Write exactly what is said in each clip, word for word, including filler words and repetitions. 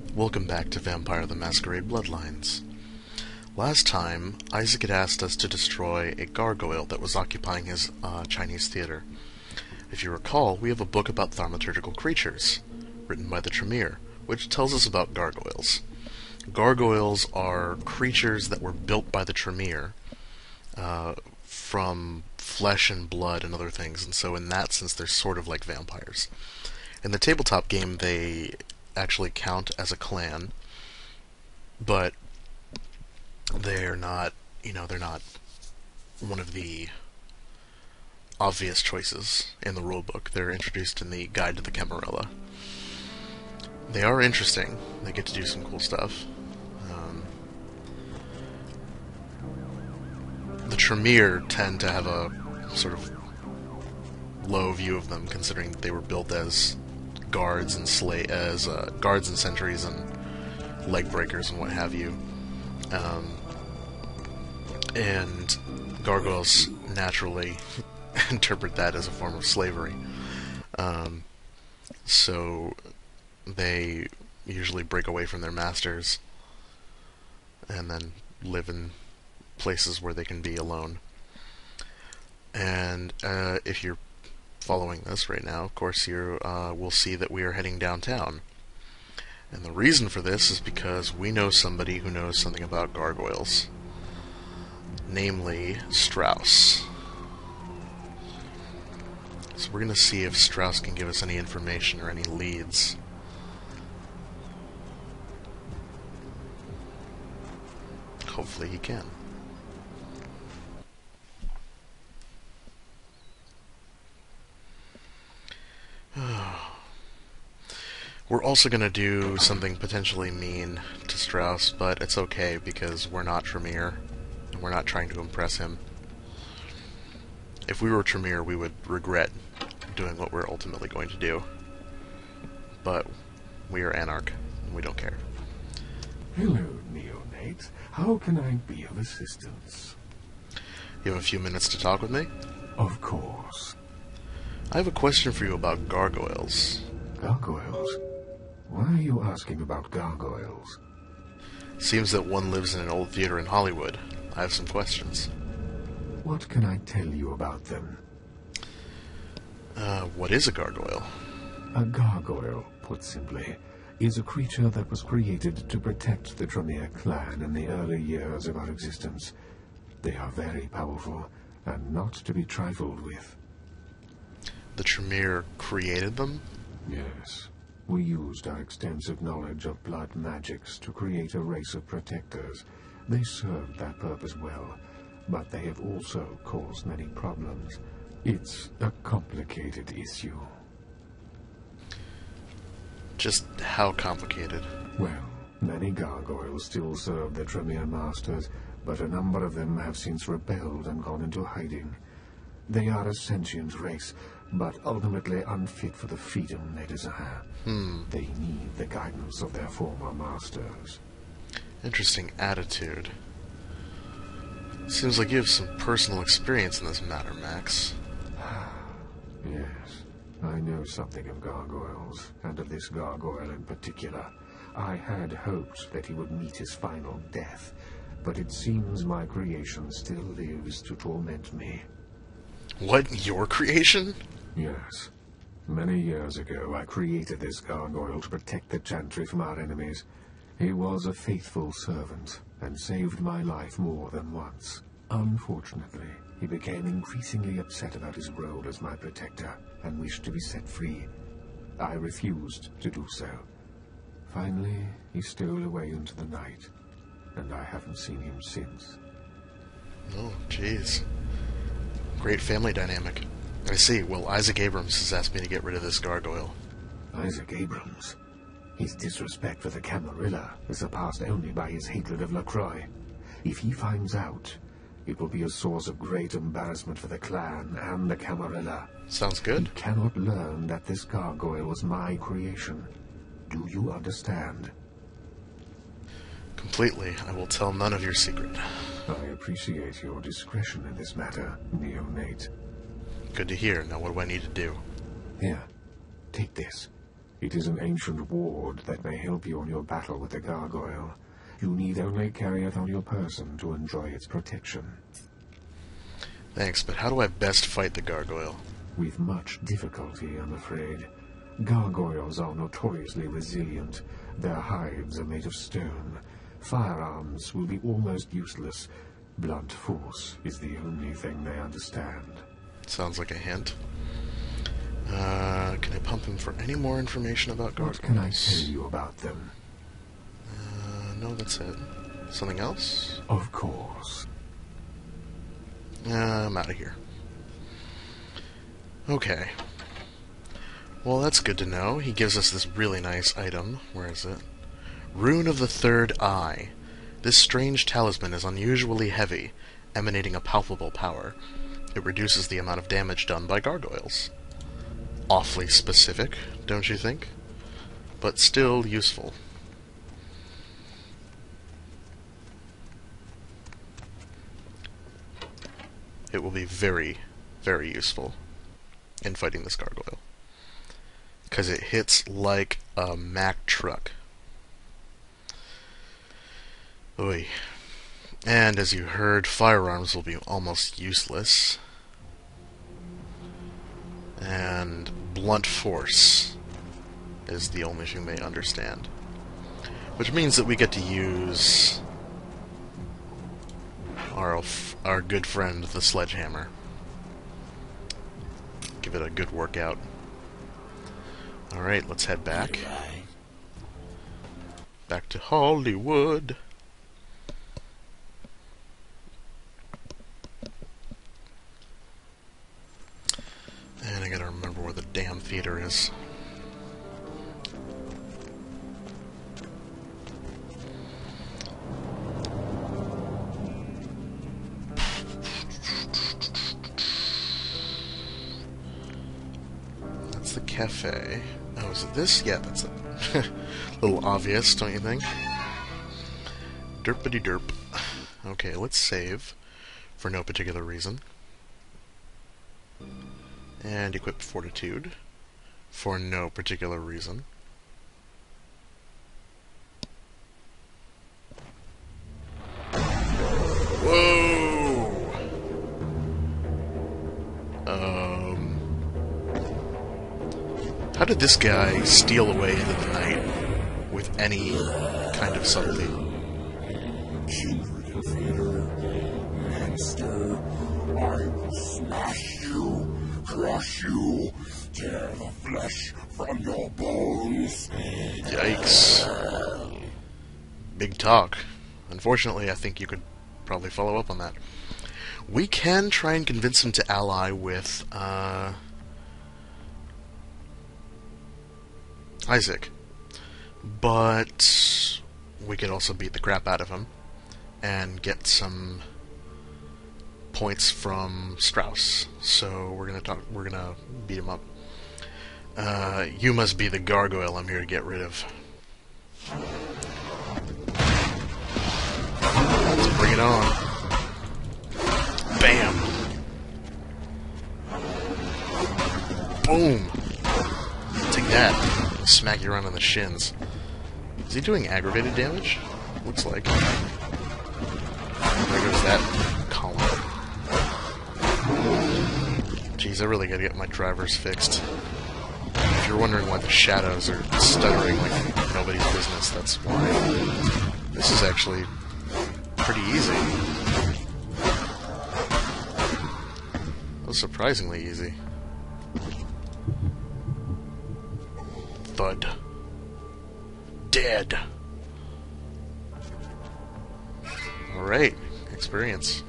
Welcome back to Vampire the Masquerade Bloodlines. Last time, Isaac had asked us to destroy a gargoyle that was occupying his uh, Chinese theater. If you recall, we have a book about thaumaturgical creatures, written by the Tremere, which tells us about gargoyles. Gargoyles are creatures that were built by the Tremere uh, from flesh and blood and other things, and so in that sense they're sort of like vampires. In the tabletop game, they actually count as a clan, but they're not, you know, they're not one of the obvious choices in the rulebook. They're introduced in the Guide to the Camarilla. They are interesting. They get to do some cool stuff. Um, the Tremere tend to have a sort of low view of them, considering that they were built as guards and sla as uh, guards and sentries and leg breakers and what have you. Um, and gargoyles naturally interpret that as a form of slavery. Um, so they usually break away from their masters and then live in places where they can be alone. And uh, if you're following this right now, of course, you uh, will see that we are heading downtown. And the reason for this is because we know somebody who knows something about gargoyles. Namely, Strauss. So we're going to see if Strauss can give us any information or any leads. Hopefully he can. We're also going to do something potentially mean to Strauss, but it's okay because we're not Tremere, and we're not trying to impress him. If we were Tremere, we would regret doing what we're ultimately going to do. But we are Anarch, and we don't care. Hello, Neonate. How can I be of assistance? You have a few minutes to talk with me? Of course. I have a question for you about gargoyles. Gargoyles? Why are you asking about gargoyles? Seems that one lives in an old theater in Hollywood. I have some questions. What can I tell you about them? Uh, what is a gargoyle? A gargoyle, put simply, is a creature that was created to protect the Tremere clan in the early years of our existence. They are very powerful, and not to be trifled with. The Tremere created them? Yes. We used our extensive knowledge of blood magics to create a race of protectors. They served that purpose well, but they have also caused many problems. It's a complicated issue. Just how complicated? Well, many gargoyles still serve the Tremere masters, but a number of them have since rebelled and gone into hiding. They are a sentient race, but ultimately unfit for the freedom they desire. Hmm. They need the guidance of their former masters. Interesting attitude. Seems like you have some personal experience in this matter, Max. Yes, I know something of gargoyles, and of this gargoyle in particular. I had hoped that he would meet his final death, but it seems my creation still lives to torment me. What? Your creation? Yes. Many years ago, I created this gargoyle to protect the Chantry from our enemies. He was a faithful servant, and saved my life more than once. Unfortunately, he became increasingly upset about his role as my protector, and wished to be set free. I refused to do so. Finally, he stole away into the night, and I haven't seen him since. Oh, jeez. Great family dynamic. I see. Well, Isaac Abrams has asked me to get rid of this gargoyle. Isaac Abrams? His disrespect for the Camarilla is surpassed only by his hatred of LaCroix. If he finds out, it will be a source of great embarrassment for the clan and the Camarilla. Sounds good. He cannot learn that this gargoyle was my creation. Do you understand? Completely. I will tell none of your secret. I appreciate your discretion in this matter, Neonate. Good to hear. Now what do I need to do? Here, take this. It is an ancient ward that may help you on your battle with the gargoyle. You need only carry it on your person to enjoy its protection. Thanks, but how do I best fight the gargoyle? With much difficulty, I'm afraid. Gargoyles are notoriously resilient. Their hides are made of stone. Firearms will be almost useless. Blunt force is the only thing they understand. Sounds like a hint. Uh, can I pump him for any more information about gargoyles? What can I tell you about them? Uh, no, that's it. Something else? Of course. Uh, I'm out of here. Okay. Well, that's good to know. He gives us this really nice item. Where is it? Rune of the Third Eye. This strange talisman is unusually heavy, emanating a palpable power. It reduces the amount of damage done by gargoyles. Awfully specific, don't you think? But still useful. It will be very, very useful in fighting this gargoyle. Because it hits like a Mack truck. Oy. And as you heard, firearms will be almost useless. And blunt force is the only thing they understand. Which means that we get to use our, our good friend, the sledgehammer. Give it a good workout. Alright, let's head back. Back to Hollywood. And I gotta remember where the damn theater is. That's the cafe. Oh, is it this? Yeah, that's it. A little obvious, don't you think? Derpity derp. Okay, let's save. For no particular reason. And equip Fortitude. For no particular reason. Whoa! Um... How did this guy steal away into the night with any kind of subtlety? Kindred Vader, monster, I will smash you, crush you, tear the flesh from your bones. Yikes. Big talk. Unfortunately, I think you could probably follow up on that. We can try and convince him to ally with, uh... Isaac. But we could also beat the crap out of him and get some points from Strauss. So we're gonna talk. We're gonna beat him up. Uh, you must be the gargoyle I'm here to get rid of. Let's bring it on. Bam. Boom. Take that. Smack you around on the shins. Is he doing aggravated damage? Looks like. There goes that column. Jeez, I really gotta get my drivers fixed. If you're wondering why the shadows are stuttering like nobody's business, that's why. This is actually pretty easy. It was surprisingly easy. Thud. Dead. Alright, experience.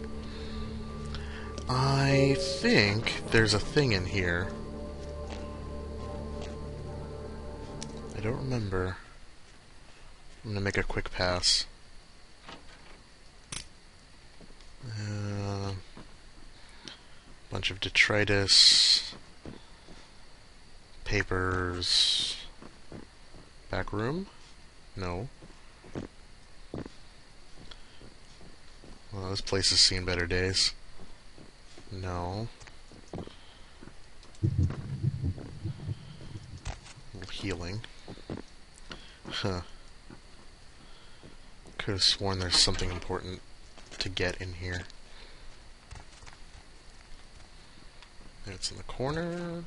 I think there's a thing in here. I don't remember. I'm gonna make a quick pass. Uh, bunch of detritus. Papers. Back room? No. Well, this place has seen better days. No. healing. Huh. Could have sworn there's something important to get in here. It's in the corner.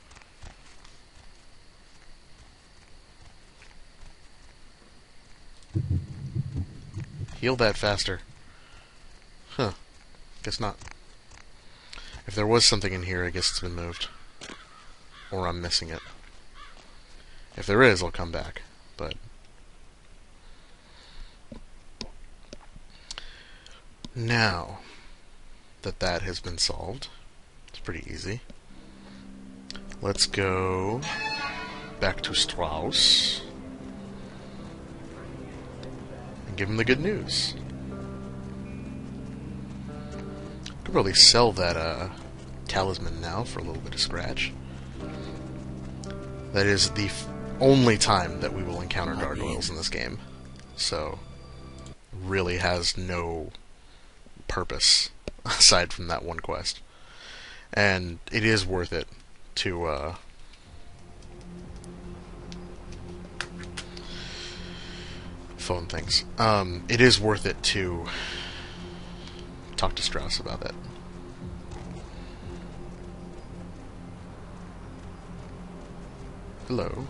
Heal that faster. Huh. Guess not. If there was something in here, I guess it's been moved. Or I'm missing it. If there is, I'll come back. But now that that has been solved, it's pretty easy. Let's go back to Strauss and give him the good news. Could probably sell that uh, talisman now for a little bit of scratch. That is the f only time that we will encounter gargoyles in this game, so really has no purpose aside from that one quest. And it is worth it to uh, phone things. Um, it is worth it to talk to Strauss about that. Hello.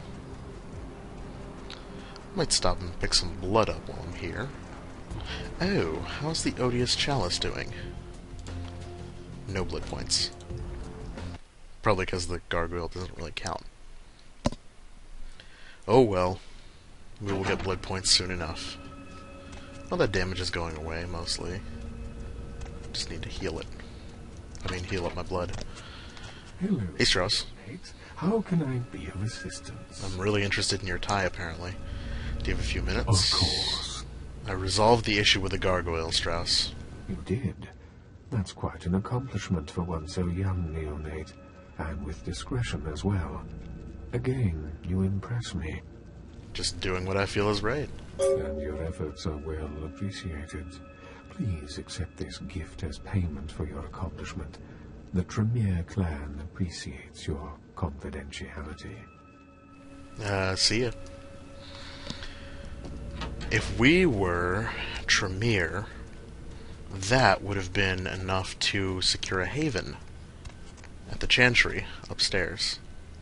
Might stop and pick some blood up while I'm here. Oh, how's the odious chalice doing? No blood points. Probably because the gargoyle doesn't really count. Oh well. We will get blood points soon enough. Well, that damage is going away, mostly. Just need to heal it. I mean, heal up my blood. Hello. Hey, Strauss. How can I be of assistance? I'm really interested in your tie, apparently. Do you have a few minutes? Of course. I resolved the issue with the gargoyle, Strauss. You did. That's quite an accomplishment for one so young, neonate. And with discretion as well. Again, you impress me. Just doing what I feel is right. And your efforts are well appreciated. Please accept this gift as payment for your accomplishment. The Tremere clan appreciates your confidentiality. Uh, see ya. If we were Tremere, that would have been enough to secure a haven at the Chantry upstairs.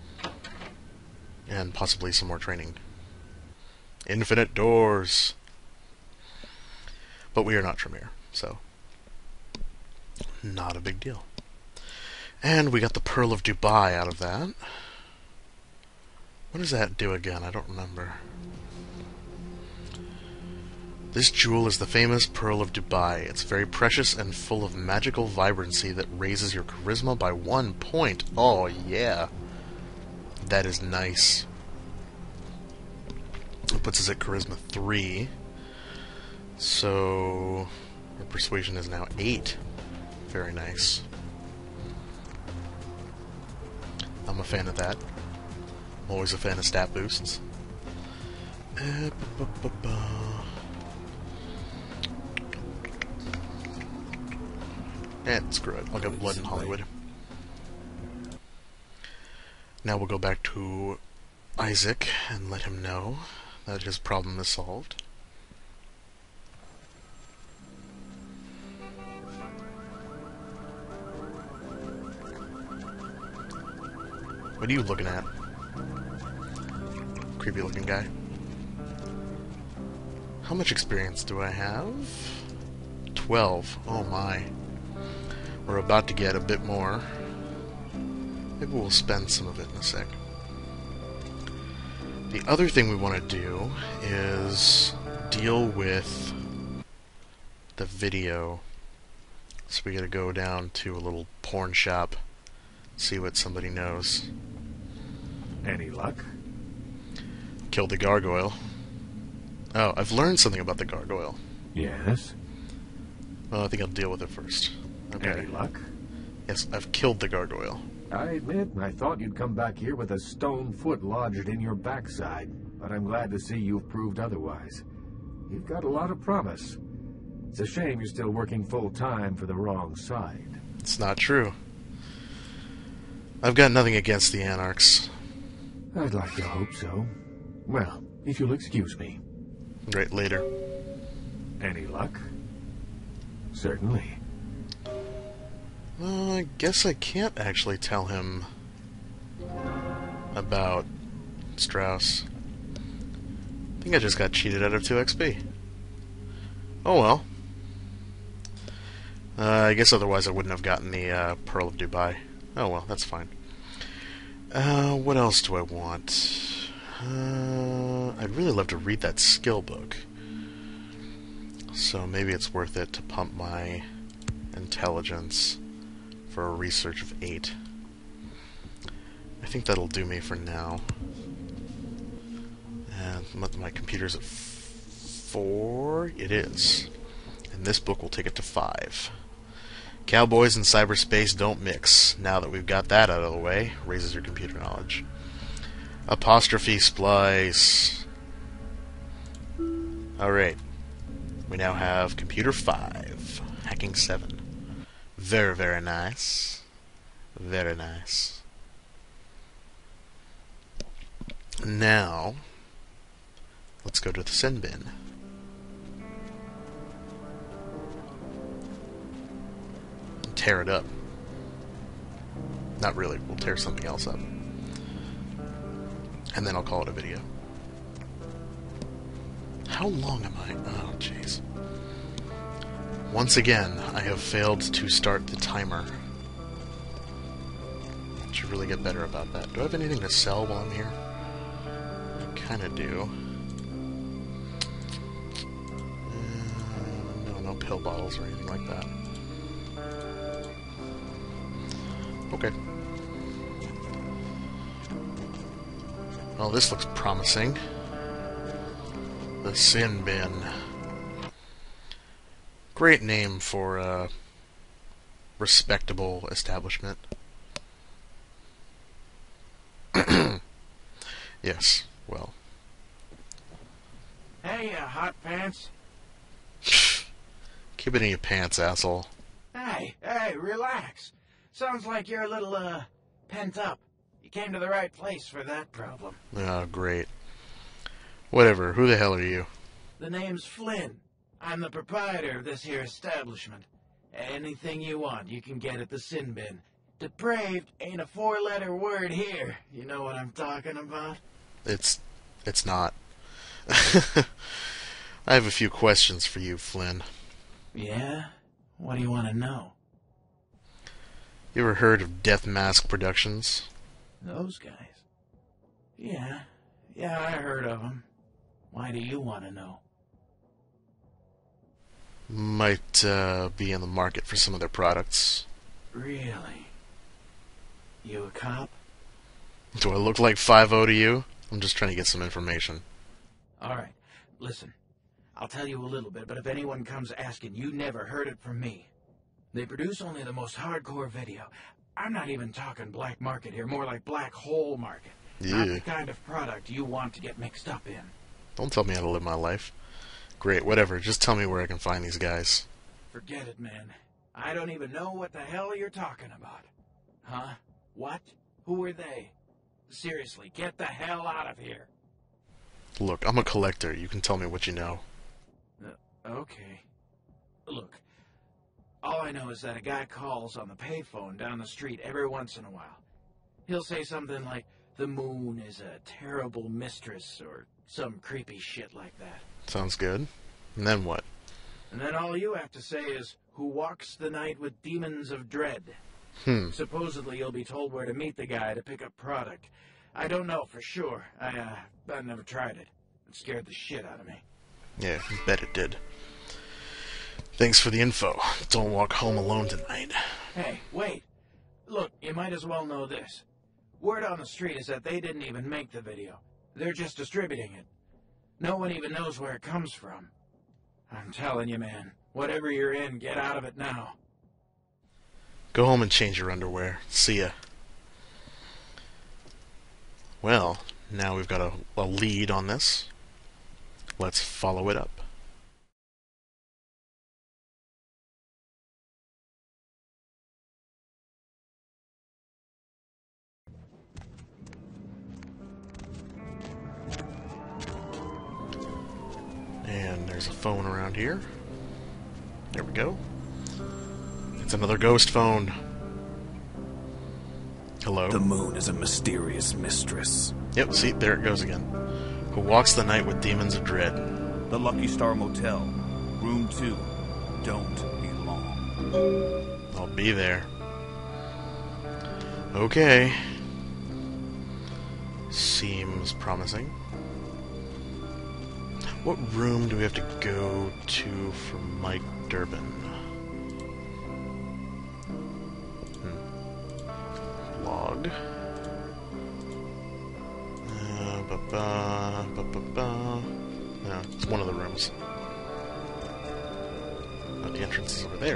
And possibly some more training. Infinite doors! But we are not Tremere, so not a big deal. And we got the Pearl of Dubai out of that. What does that do again? I don't remember. This jewel is the famous Pearl of Dubai. It's very precious and full of magical vibrancy that raises your charisma by one point. Oh, yeah. That is nice. It puts us at charisma three. So our persuasion is now eight. Very nice. I'm a fan of that. Always a fan of stat boosts. Uh, bu bu bu bu. And screw it. I'll get blood in Hollywood. Now we'll go back to Isaac and let him know that his problem is solved. What are you looking at? Creepy looking guy. How much experience do I have? Twelve. Oh my. We're about to get a bit more. Maybe we'll spend some of it in a sec. The other thing we want to do is deal with the video. So we gotta go down to a little porn shop, see what somebody knows. Any luck? Killed the gargoyle. Oh, I've learned something about the gargoyle. Yes. Well, I think I'll deal with it first. Okay. Any luck? Yes, I've killed the gargoyle. I admit, I thought you'd come back here with a stone foot lodged in your backside, but I'm glad to see you've proved otherwise. You've got a lot of promise. It's a shame you're still working full-time for the wrong side. It's not true. I've got nothing against the Anarchs. I'd like to hope so. Well, if you'll excuse me. Right, later. Any luck? Certainly. Uh, I guess I can't actually tell him about Strauss. I think I just got cheated out of two X P. Oh well. Uh, I guess otherwise I wouldn't have gotten the uh, Pearl of Dubai. Oh well, that's fine. Uh, what else do I want? Uh, I'd really love to read that skill book. So maybe it's worth it to pump my intelligence for a research of eight. I think that'll do me for now. And my computer's at four. It is. And this book will take it to five. Cowboys and cyberspace don't mix. Now that we've got that out of the way, raises your computer knowledge. Apostrophe splice. Alright. We now have computer five. Hacking seven. Very, very nice. Very nice. Now, let's go to the sin bin. And tear it up. Not really, we'll tear something else up. And then I'll call it a video. How long am I? Oh, jeez. Once again, I have failed to start the timer. Should really get better about that. Do I have anything to sell while I'm here? I kinda do. Uh, no, no pill bottles or anything like that. Okay. Well, this looks promising. The Sin Bin. Great name for a respectable establishment. Yes, well. Hey, uh, hot pants. Keep it in your pants, asshole. Hey, hey, relax. Sounds like you're a little, uh, pent up. You came to the right place for that problem. Oh, great. Whatever, who the hell are you? The name's Flynn. I'm the proprietor of this here establishment. Anything you want, you can get at the Sin Bin. Depraved ain't a four-letter word here. You know what I'm talking about? It's... it's not. I have a few questions for you, Flynn. Yeah? What do you want to know? You ever heard of Death Mask Productions? Those guys? Yeah. Yeah, I heard of them. Why do you want to know? Might uh, be in the market for some of their products. Really? You a cop? Do I look like five oh to you? I'm just trying to get some information. Alright, listen. I'll tell you a little bit, but if anyone comes asking, you never heard it from me. They produce only the most hardcore video. I'm not even talking black market here, more like black hole market. Yeah. Not the kind of product you want to get mixed up in. Don't tell me how to live my life. Great, whatever. Just tell me where I can find these guys. Forget it, man. I don't even know what the hell you're talking about. Huh? What? Who are they? Seriously, get the hell out of here. Look, I'm a collector. You can tell me what you know. Uh, okay. Look, all I know is that a guy calls on the payphone down the street every once in a while. He'll say something like, the moon is a terrible mistress, or some creepy shit like that. Sounds good. And then what? And then all you have to say is, who walks the night with demons of dread. Hmm. Supposedly you'll be told where to meet the guy to pick up product. I don't know for sure. I, uh, I never tried it. It scared the shit out of me. Yeah, bet it did. Thanks for the info. Don't walk home alone tonight. Hey, wait. Look, you might as well know this. Word on the street is that they didn't even make the video. They're just distributing it. No one even knows where it comes from. I'm telling you, man, whatever you're in, get out of it now. Go home and change your underwear. See ya. Well, now we've got a, a lead on this. Let's follow it up. And there's a phone around here. There we go. It's another ghost phone. Hello? The moon is a mysterious mistress. Yep, see, there it goes again. Who walks the night with demons of dread. The Lucky Star Motel. Room two. Don't be long. I'll be there. Okay. Seems promising. What room do we have to go to for Mike Durbin? Hmm. Log. Uh, ba -ba, ba -ba -ba. No, it's one of the rooms. Oh, the entrance is over there.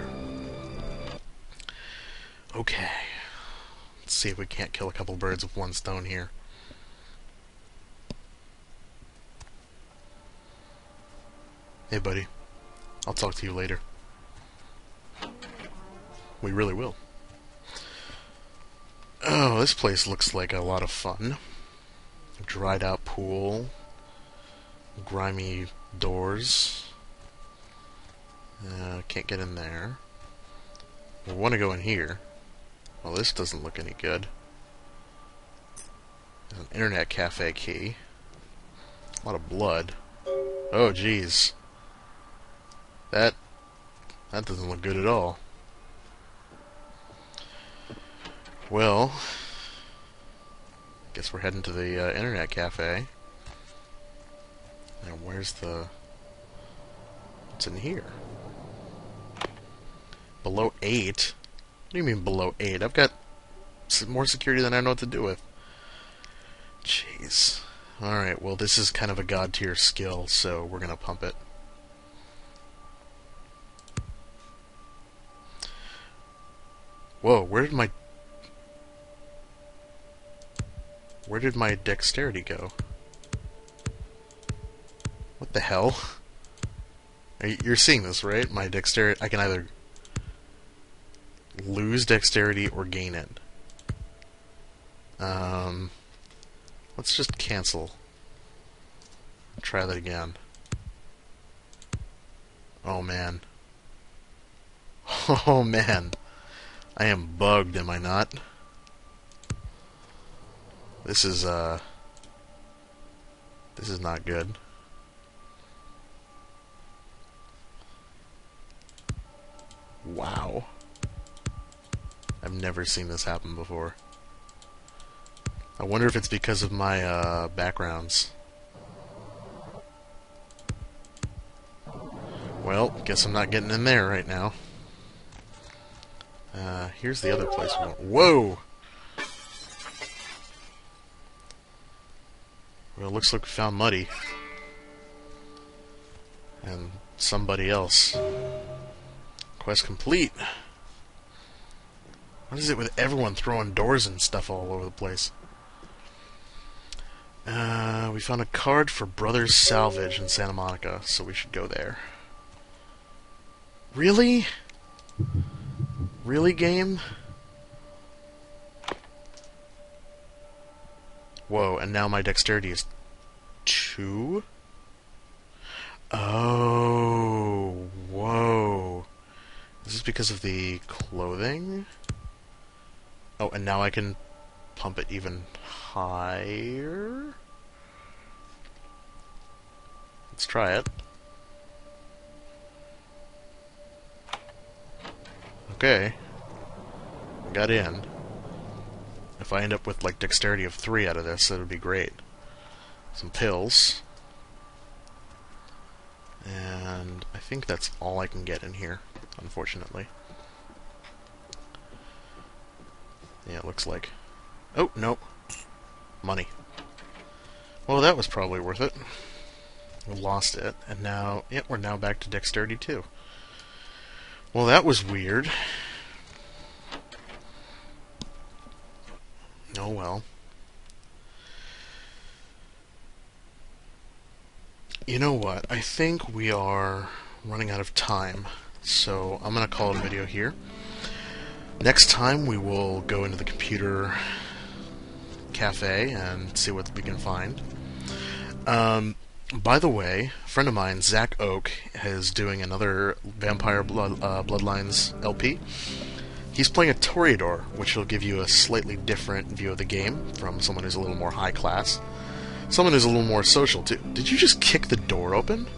Okay. Let's see if we can't kill a couple birds with one stone here. Hey, buddy. I'll talk to you later. We really will. Oh, this place looks like a lot of fun. Dried out pool. Grimy doors. Uh, can't get in there. We want to go in here. Well, this doesn't look any good. There's an internet cafe key. A lot of blood. Oh, jeez. That... that doesn't look good at all. Well... guess we're heading to the uh, internet cafe. Now, where's the... what's in here? Below eight? What do you mean below eight? I've got more security than I know what to do with. Jeez. Alright, well this is kind of a god tier skill, so we're gonna pump it. Whoa, where did my... where did my dexterity go? What the hell? Are you, you're seeing this, right? My dexterity... I can either lose dexterity or gain it. Um... Let's just cancel. Try that again. Oh man. Oh man. I am bugged, am I not? This is, uh... this is not good. Wow. I've never seen this happen before. I wonder if it's because of my uh, backgrounds. Well, guess I'm not getting in there right now. Uh, here's the other place we went. Whoa! Well, it looks like we found Muddy. And somebody else. Quest complete. What is it with everyone throwing doors and stuff all over the place? Uh, we found a card for Brothers Salvage in Santa Monica, so we should go there. Really? Really, game? Whoa, and now my dexterity is two? Oh, whoa. Is this because of the clothing? Oh, and now I can pump it even higher? Let's try it. Okay. Got in. If I end up with, like, dexterity of three out of this, that would be great. Some pills. And I think that's all I can get in here, unfortunately. Yeah, it looks like. Oh, no. Money. Well, that was probably worth it. We lost it, and now, yeah, we're now back to dexterity two. Well, that was weird. Oh well. You know what? I think we are running out of time, so I'm going to call it a video here. Next time we will go into the computer cafe and see what we can find. Um, By the way, a friend of mine, Zach Oak, is doing another Vampire Blood, uh, Bloodlines L P. He's playing a Toreador, which will give you a slightly different view of the game from someone who's a little more high class. Someone who's a little more social, too. Did you just kick the door open?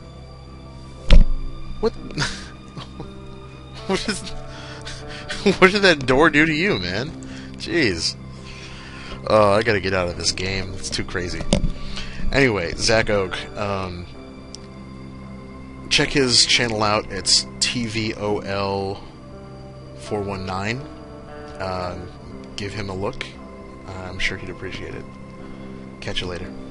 What? What is... What did that door do to you, man? Jeez. Oh, I gotta get out of this game. It's too crazy. Anyway, Zach Oak. Um, check his channel out. It's T V O L four one nine. Um, give him a look. I'm sure he'd appreciate it. Catch you later.